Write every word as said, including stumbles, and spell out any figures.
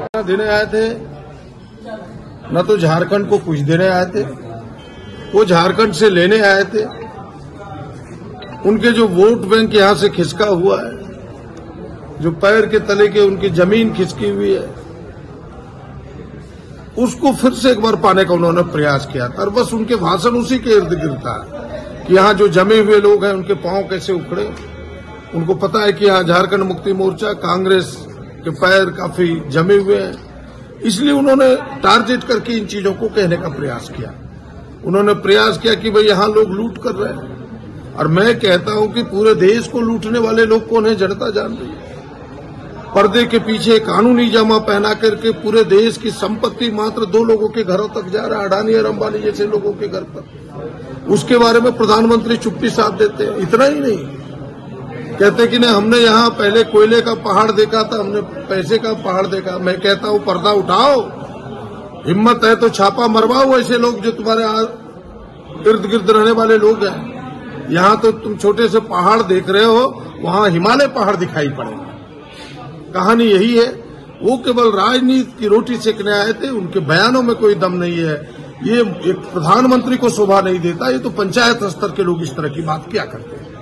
देने आए थे, न तो झारखंड को कुछ देने आए थे, वो झारखंड से लेने आए थे। उनके जो वोट बैंक यहां से खिसका हुआ है, जो पैर के तले के उनकी जमीन खिसकी हुई है, उसको फिर से एक बार पाने का उन्होंने प्रयास किया था। और बस उनके भाषण उसी के इर्द गिर्द था कि यहाँ जो जमे हुए लोग हैं उनके पांव कैसे उखड़े। उनको पता है कि यहाँ झारखंड मुक्ति मोर्चा, कांग्रेस के पैर काफी जमे हुए हैं, इसलिए उन्होंने टारगेट करके इन चीजों को कहने का प्रयास किया। उन्होंने प्रयास किया कि भाई यहाँ लोग लूट कर रहे हैं, और मैं कहता हूं कि पूरे देश को लूटने वाले लोग कौन है, जनता जान रही है। पर्दे के पीछे कानूनी जमा पहना करके पूरे देश की संपत्ति मात्र दो लोगों के घरों तक जा रहा है, अडानी और अंबानी जैसे लोगों के घर पर। उसके बारे में प्रधानमंत्री चुप्पी साध देते हैं। इतना ही नहीं, कहते कि नहीं, हमने यहाँ पहले कोयले का पहाड़ देखा था, हमने पैसे का पहाड़ देखा। मैं कहता हूँ पर्दा उठाओ, हिम्मत है तो छापा मरवाओ ऐसे लोग जो तुम्हारे इर्द गिर्द रहने वाले लोग हैं। यहाँ तो तुम छोटे से पहाड़ देख रहे हो, वहाँ हिमालय पहाड़ दिखाई पड़ेगा। कहानी यही है। वो केवल राजनीति की रोटी सेकने आए थे, उनके बयानों में कोई दम नहीं है। ये एक प्रधानमंत्री को शोभा नहीं देता। ये तो पंचायत स्तर के लोग इस तरह की बात क्या करते हैं।